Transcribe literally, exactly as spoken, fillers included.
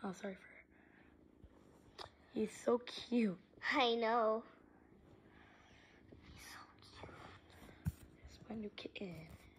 Oh, sorry for her. He's so cute. I know. He's so cute. It's my new kitten.